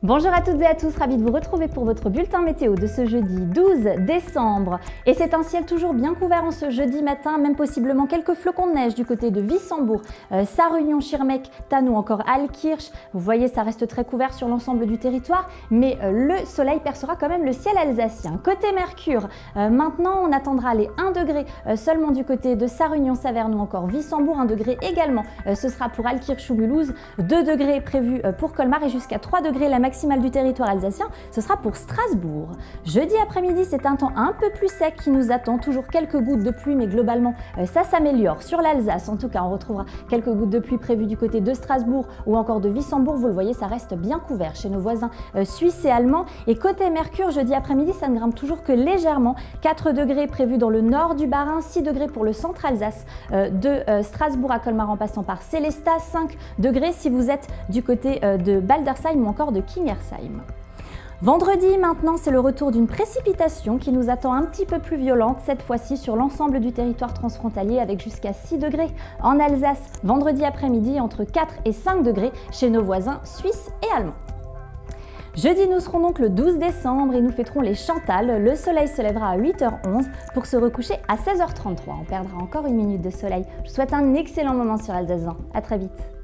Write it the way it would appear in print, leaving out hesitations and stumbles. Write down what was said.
Bonjour à toutes et à tous, ravi de vous retrouver pour votre bulletin météo de ce jeudi 12 décembre. Et c'est un ciel toujours bien couvert en ce jeudi matin, même possiblement quelques flocons de neige du côté de Wissembourg, Sarre-Union, Schirmeck, Thann ou encore Altkirch. Vous voyez, ça reste très couvert sur l'ensemble du territoire, mais le soleil percera quand même le ciel alsacien. Côté Mercure, maintenant on attendra les 1 degré seulement du côté de Sarre-Union, Saverne ou encore Wissembourg, 1 degré également. Ce sera pour Altkirch ou Mulhouse, 2 degrés prévus pour Colmar et jusqu'à 3 degrés la maximale du territoire alsacien, ce sera pour Strasbourg. Jeudi après-midi, c'est un temps un peu plus sec qui nous attend, toujours quelques gouttes de pluie, mais globalement ça s'améliore. Sur l'Alsace, en tout cas, on retrouvera quelques gouttes de pluie prévues du côté de Strasbourg ou encore de Wissembourg. Vous le voyez, ça reste bien couvert chez nos voisins suisses et allemands. Et côté Mercure, jeudi après-midi, ça ne grimpe toujours que légèrement. 4 degrés prévus dans le nord du Bas-Rhin, 6 degrés pour le centre Alsace, de Strasbourg à Colmar en passant par Sélestat, 5 degrés si vous êtes du côté de Baldersheim ou encore de Kingersheim. Vendredi, maintenant, c'est le retour d'une précipitation qui nous attend un petit peu plus violente, cette fois-ci sur l'ensemble du territoire transfrontalier avec jusqu'à 6 degrés en Alsace. Vendredi après-midi, entre 4 et 5 degrés chez nos voisins suisses et allemands. Jeudi, nous serons donc le 12 décembre et nous fêterons les Chantal. Le soleil se lèvera à 8h11 pour se recoucher à 16h33. On perdra encore une minute de soleil. Je vous souhaite un excellent moment sur Alsace 20. À très vite.